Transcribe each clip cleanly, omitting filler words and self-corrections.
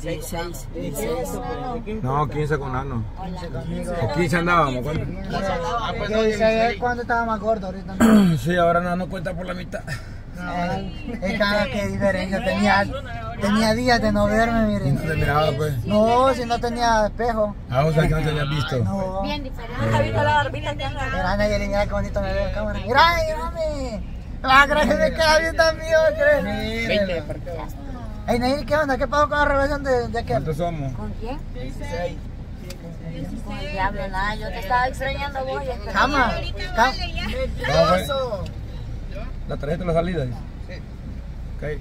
16. No, 15 con Nano. O 15 andábamos, ¿cuánto? ¿Cuándo estaba más gordo ahorita? No. Sí, ahora Nano cuenta por la mitad. Es cada que diferencia. Tenía días de no verme, ¿Y miren. no te miraba, pues? No, si no tenía espejo. Ah, o sea que no te habías visto. No. Bien diferente. ¿Has visto la barbita que anda? Mira, Nayeli, mira qué bonito me ve en cámara. Mira, mírame. La gracia me queda bien también, ¿crees? 20. Ey, Nayeli, ¿qué onda? ¿Qué pasó con la revelación de aquel? ¿Cuántos somos? ¿Con quién? 16. Con el diablo, nada. Yo te estaba extrañando vos. Cama. ¿Cómo fue? ¿La tarjeta de la salida? Sí. Ok.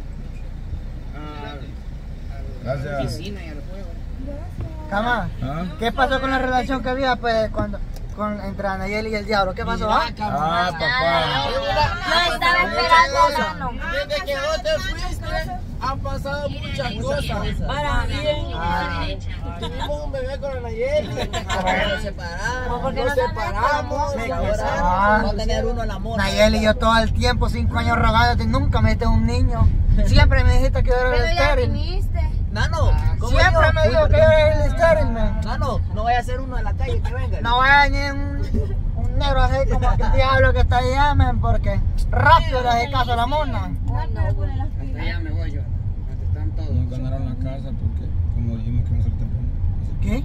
Gracias. Piscina y al juego. Cama. ¿Ah? ¿Qué pasó con la relación que había pues entre Nayeli y el diablo? ¿Qué pasó? Ah, papá. Yo estaba esperando, Nano. Desde que vos te fuiste, han pasado muchas cosas. Para bien. Tuvimos un bebé con la Nayeli. Nos separamos. Nos separamos. Y ahora vamos a tener uno el amor. Nayeli, yo todo el tiempo, 5 años rogándote, nunca me diste un niño. Siempre me dijiste que yo era el Pero ya estéril. viniste. Nano, ¿cómo Siempre me dijo que yo era el estéril, man. Nano, no vaya a ser uno de la calle que venga. No vaya a venir un negro así como el diablo que está allá, man, porque rápido le hace caso a la mona. Hasta allá me voy yo. Hasta están todos. Nos ganaron la casa porque, como dijimos que íbamos a salir temprano. ¿Qué?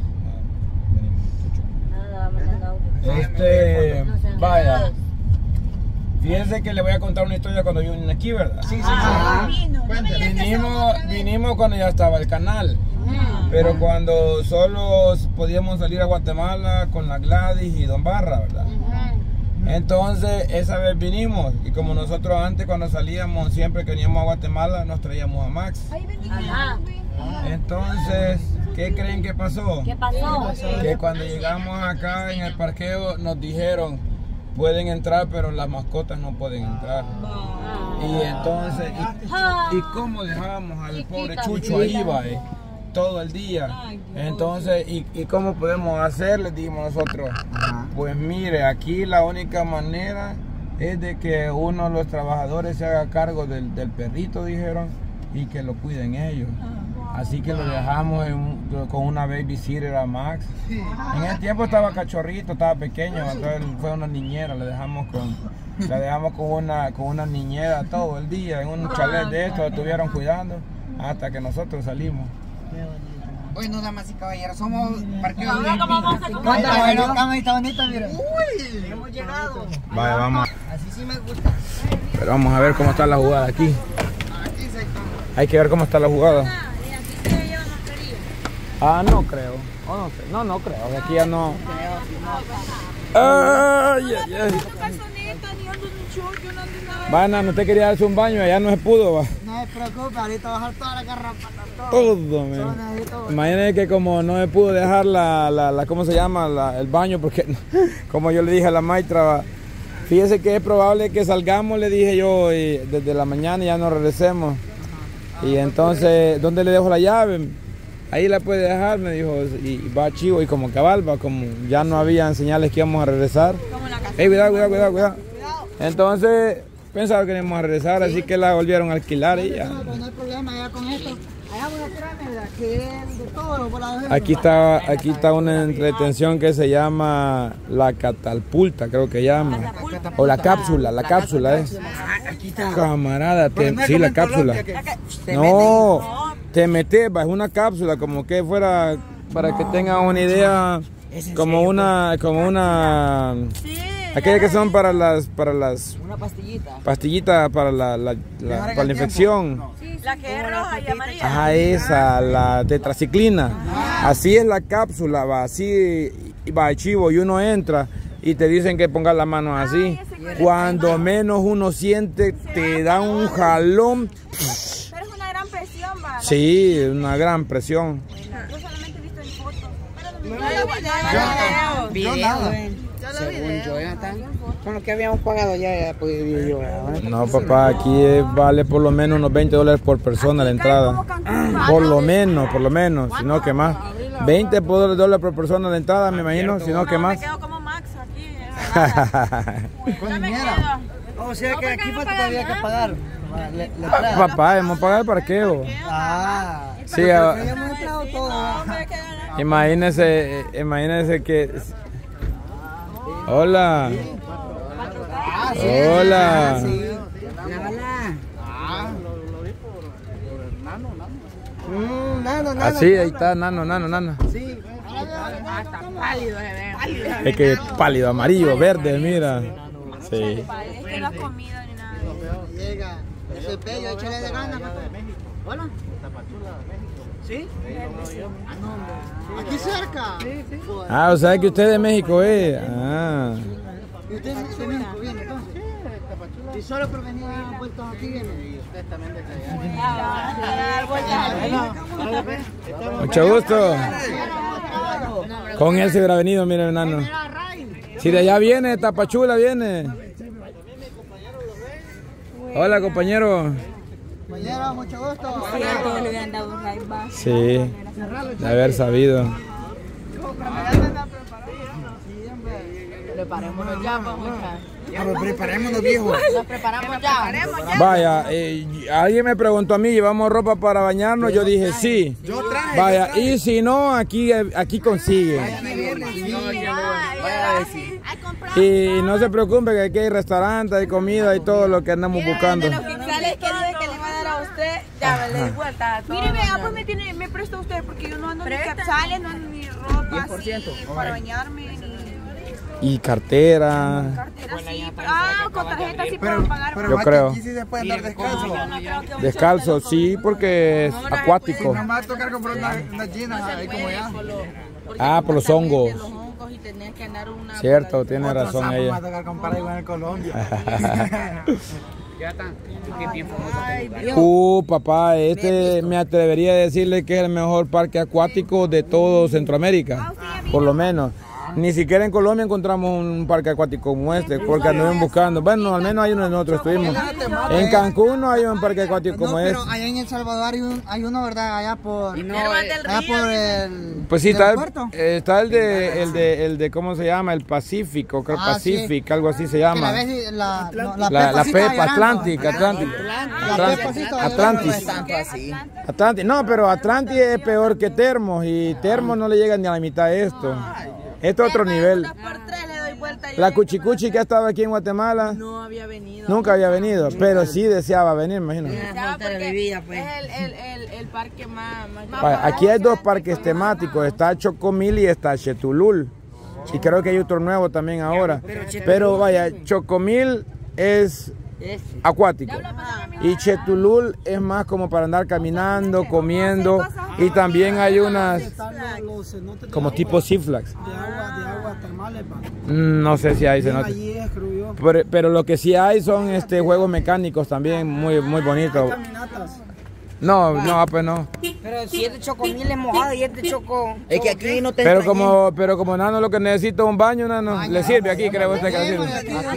Venimos mucho. Nada, Vaya. Fíjense que le voy a contar una historia cuando yo vine aquí, ¿verdad? Sí, sí. Vinimos cuando ya estaba el canal. Pero cuando solo podíamos salir a Guatemala con la Gladys y Don Barra, ¿verdad? Entonces, esa vez vinimos. Y como nosotros antes cuando salíamos, siempre que veníamos a Guatemala, nos traíamos a Max. Ajá. Entonces, ¿qué creen que pasó? ¿Qué pasó? Que cuando llegamos acá en el parqueo nos dijeron, pueden entrar, pero las mascotas no pueden entrar. Y entonces, ¿y cómo dejábamos al pobre Chucho ahí, va? Todo el día? Entonces, ¿y cómo podemos hacer? Les dijimos nosotros. Pues mire, aquí la única manera es de que uno de los trabajadores se haga cargo del perrito, dijeron, y que lo cuiden ellos. Así que lo dejamos con una babysitter a Max. En ese tiempo estaba cachorrito, estaba pequeño, entonces fue una niñera, la dejamos con una niñera todo el día, en un chalet de estos, lo estuvieron cuidando hasta que nosotros salimos. Bueno, damas y caballeros, somos parqueo. ¿Cuántas cama está bonita, mira? Uy, hemos llegado. Vaya, vamos. Así sí me gusta. Pero vamos a ver cómo está la jugada aquí. Aquí se come. Hay que ver cómo está la jugada. Ah, no creo. Oh, no sé. No creo. De aquí ya no. Ay, ay, ay. Vana, no te quería darse un baño, allá no se pudo, va. No se preocupe, ahorita va a bajar toda la garrapata. Todo, man. Imagínate que como no me pudo dejar ¿cómo se llama? El baño, porque como yo le dije a la maestra, va, fíjese que es probable que salgamos, le dije yo, y desde la mañana ya no regresemos. Y entonces, ¿dónde le dejo la llave? Ahí la puede dejar, me dijo, y va chivo, y como cabal, va, como ya no había señales que íbamos a regresar. Cuidado. Entonces, pensaba que íbamos a regresar, así que la volvieron a alquilar y ya. No hay problema, ya con esto. Allá voy a tirarme, que es de todo por la vez. Aquí está una entretención que se llama la catapulta, creo que llama. O la cápsula es. Aquí está. Camarada, sí, la cápsula. No, te metes, es una cápsula, como que fuera, para que tengan una idea, como una, aquellas que son para las Una pastillita. pastillitas para la infección. La que es roja y amarilla. Ajá, esa, la tetraciclina. Así es la cápsula, va, así va chivo, y uno entra y te dicen que pongas las manos así. Cuando menos uno siente, te da un jalón. Pero es una gran presión, va. Sí, una gran presión. Yo solamente he visto en fotos. Según yo, ya está. Con lo que habíamos pagado ya podía yo. No, papá, aquí vale por lo menos unos $20 por persona la entrada. Por lo menos, sino que más. $20 por persona la entrada, me imagino, sino que más. Me quedo como Max aquí. Con dinero. O sea que aquí falta todavía que pagar. Papá, hemos pagado el parqueo. Ah, Sí, imagínese que... Hola. Hola. Así, ahí está, nano. Sí. Hasta pálido se ve. Es que pálido, amarillo, verde, mira. Sí. Es que no ha comido ni nada. Llega. Ese bello, échale de ganas. Hola. ¿Sí? Aquí cerca. Sí. Ah, o sea que usted es de México, Ah. ¿Y usted es de México, bien, entonces? Y solo por venir a vueltos aquí, viene. Mucho gusto. Con él se hubiera venido, mire, enano. Si de allá viene, Tapachula viene. Hola, compañero. Compañero, mucho gusto. Sí, de haber sabido. Preparémonos ya, Preparémonos, viejo. Nos preparamos ya. Vaya, alguien me preguntó a mí, ¿llevamos ropa para bañarnos? Yo dije sí. Vaya, y si no, aquí consigue. Y no se preocupe que aquí hay restaurantes, hay comida y todo lo que andamos buscando. De los quetzales que dije que le iba a dar a usted, ya me le di vuelta. Mire, vea, pues me presta usted porque yo no ando ni quetzales, no ando ni ropa así para bañarme ni... Y cartera. Cartera sí, con tarjeta sí puedo pagar. Yo creo. Aquí sí se puede andar descalzo. Yo no creo que Descalzo, sí, porque es acuático. Nos va a tocar comprar unas jeans ahí como ya. Ah, por los hongos. Y tener que andar una... Cierto, tiene razón Nos va a ella. tocar comprar igual en Colombia. Papá, me atrevería a decirle que es el mejor parque acuático de todo Centroamérica, por lo menos. Ni siquiera en Colombia encontramos un parque acuático como este, porque anduvimos buscando. Bueno, al menos hay uno en nosotros estuvimos. En Cancún no hay un parque acuático como este. Pero allá en El Salvador hay uno, ¿verdad? Allá por el... Pues sí, está el de, ¿cómo se llama? El Pacífico, creo Pacific, sí. Algo así se llama. La Pepa, Atlantic. No, pero Atlantic es peor que Termos y Termos no le llega ni a la mitad de esto. Esto es otro nivel. La Cuchicuchi que ha estado aquí en Guatemala no había venido. Nunca había venido, pero sí deseaba venir, imagino. Es el parque más aquí hay dos parques temáticos, está Chocomil y está Chetulul. Y creo que hay otro nuevo también ahora. Pero vaya, Chocomil es acuático y Chetulul es más como para andar caminando, comiendo, y también hay unas como tipo Six Flags. No sé si hay cenotes, pero lo que sí hay son juegos mecánicos también muy bonitos. No, pues no. Pero si es de Chocomil es mojado y es de Choco... Es que aquí no te... Pero como Nano lo que necesita un baño, Nano, le sirve aquí, creo usted que le sirve.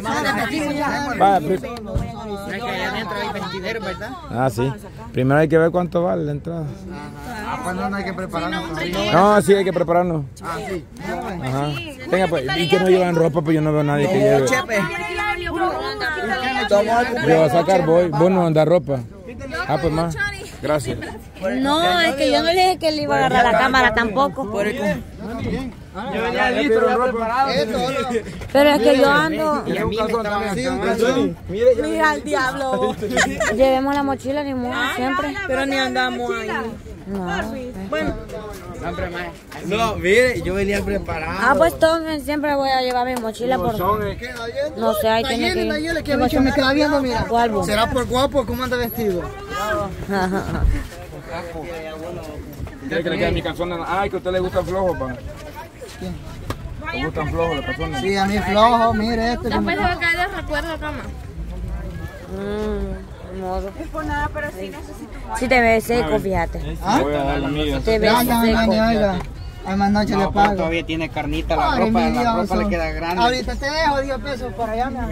Ah, sí. Primero hay que ver cuánto vale la entrada. Pues no hay que prepararnos. No, sí hay que prepararnos. Ah, sí. Ajá. Venga, pues, y que no llevan ropa, pues yo no veo a nadie que lleve. Yo voy a sacar, vos no andar ropa. Ah, pues más. Gracias. No, es que yo no le dije que le iba a agarrar la cámara tampoco. Pero es que yo ando... Mira al diablo. Llevemos la mochila ni modo, siempre. Pero ni andamos ahí. No. Bueno. No, mire, yo venía preparado. Ah, pues entonces siempre voy a llevar mi mochila por... No sé, ahí tiene que... Que me queda viendo, mira. ¿Cuál? ¿Será por guapo? ¿Cómo anda vestido? ¿Quiere que le quede mi calzón? Ay, que a usted le gusta flojo, pa. ¿Le gustan flojos los calzones? Sí, a mí flojo, mire este. Después se va a caer de recuerdo, cama. Es por nada, pero sí necesito. Sí te ves seco, fíjate. Voy a dar la mía. Te ves seco. Ay, más noche le pago. Todavía tiene carnita, la ropa le queda grande. Ahorita te dejo 10 pesos para allá, mi amor.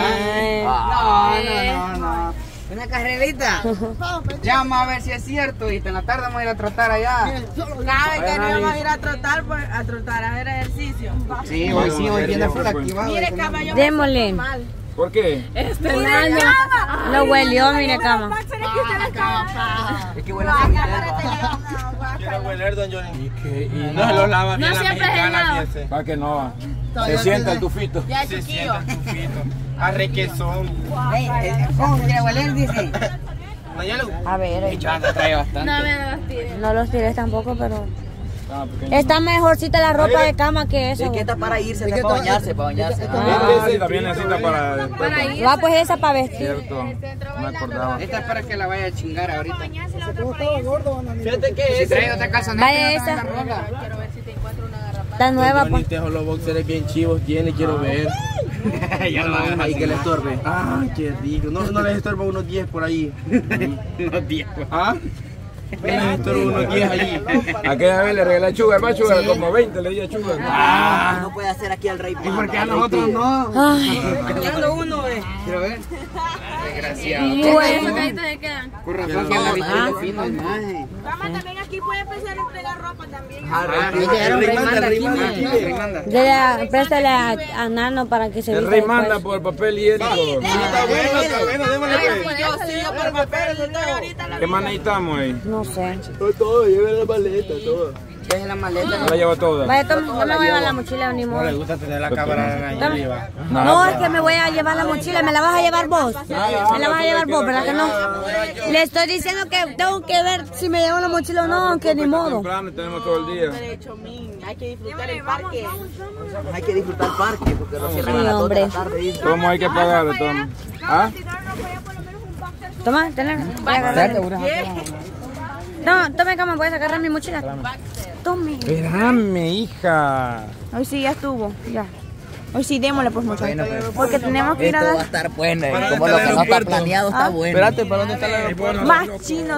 No. Una carrerita. Llama a ver si es cierto y en la tarde vamos a ir a trotar allá. Cada vez que no vamos a ir a trotar, pues a trotar, a hacer ejercicio. Sí, hoy viene full activado. Mire, caballo. Démosle. ¿Por qué? Lo huelió, mire, cama. Es que huele a Quiero hueler, don Johnny. Y no se lo lava bien la mexicana, fíjese. Para que no. Se sienta el tufito. Ya, Se chiquillo. sienta el tufito. A requesón. ¿Cómo quiere hueler? Dice. A ver, Ya trae bastante. no los tires tampoco, pero... Está mejorcita la ropa de cama que eso. Está para irse, para bañarse, para bañarse. Sí, también necesita para Va pues esa para vestir. Cierto, no me acordaba. Esta es para que la vaya a chingar ahorita. Fíjate que Si ese. trae otra calzoneta, Vaya esa. Está nueva, pues. Los boxers bien chivos tiene, quiero ver. Ya lo van a ahí que le estorbe. Ay, qué rico. No les estorba unos 10 por ahí. unos 10. ¿Ah? No les estorba unos 10 allí. Aquella vez le regalé Sugar, más Sugar, como 20 le di a Sugar. No puede hacer aquí al rey. ¿Y por qué a nosotros no? Quedando uno, Quiero ver. Desgraciado. Bueno. Con razón que la viste de fino, imagen. Cama, también aquí puede empezar a entregar ropa también. Dile, préstale a Nano para que se El vista rey después. manda por papel higiénico. Está bueno, démosle pues. Yo sí, yo por papel, yo estoy ahorita la ¿Qué más necesitamos ahí? No sé. Todo, lleve la maleta, todo. Es la maleta. No la llevo toda. Vaya, yo me voy a llevar la mochila, ni modo. gusta tener la cámara ahí arriba. No, es que me voy a llevar la mochila. ¿Me la vas a llevar vos? Me la vas a llevar vos, ¿verdad que no? Le estoy diciendo que tengo que ver si me llevo la mochila o no, aunque ni modo. Temprano, tenemos todo el día. hay que disfrutar el parque. Hay que disfrutar el parque porque lo cierran a las 2 de la tarde. ¿Cómo hay que pagarle, Tom? ¿Ah? Toma, tenla. Voy a agarrar. No, tome cama, voy a agarrar mi mochila. Tome. Espérame, hija. Hoy sí ya estuvo, ya. Hoy sí démosle pues muchachos. Porque tenemos que ir a Esto va a dar estar bueno, como lo que no está planeado está bueno. Espérate, ¿para dónde está el aeropuerto? más chino.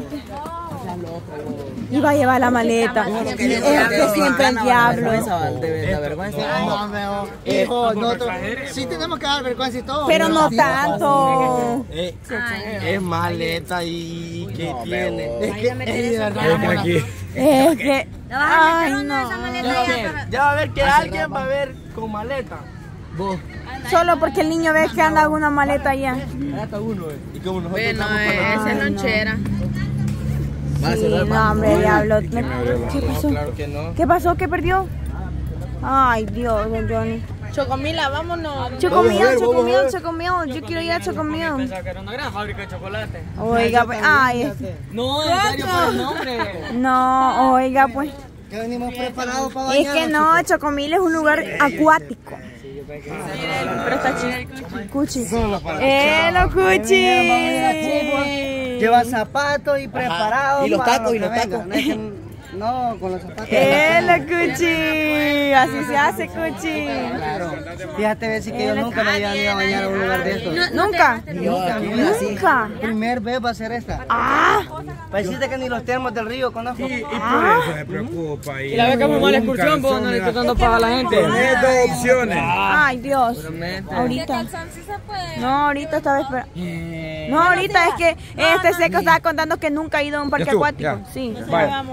Y va a llevar la maleta. Es que siempre el diablo. De vergüenza. Hijo, nosotros sí tenemos que dar vergüenza y todo. Pero no tanto. Es maleta y ¿qué tiene? Es que de verdad. Es que. Ay, no. Ya va a ver que alguien va a ver con maleta. Solo porque el niño ve que anda con una maleta allá. Y como nosotros Bueno, esa es lonchera. Sí, no, hombre, diablo. ¿Qué pasó? Claro que no. ¿Qué pasó? ¿Qué perdió? Ay, Dios, don Johnny. Chocomila, vámonos. Chocomil. Yo quiero ir a Chocomil. Pensaba que era una gran fábrica de chocolate. Oiga, pues. Ay, No, en serio, por el nombre. no, oiga, pues. Que venimos preparados para Es bañarnos. que no, Chocomil es un lugar acuático. Pero está chido. Cuchi. ¡Lo Cuchi! Lleva zapatos y preparados. Y los para tacos, lo y los que tacos. venga. No, con los zapatos. ¡Lo Cuchi! Así se hace, Cuchi. Claro. Fíjate, ver si que yo nunca me había ido a bañar a un lugar de estos. ¿Nunca? Nunca. Primer vez va a ser esta. Para decirte que ni los termos del río conozco. Y por eso se preocupa. Y la vez que fuimos a la excursión, pues no le estoy dando paga a la gente. Tenés dos opciones. Ay, Dios. Ahorita. No, ahorita estaba esperando. No, ahorita es que este Seco estaba contando que nunca ha ido a un parque ¿Ya estuvo? acuático. Ya. Sí. Vaya.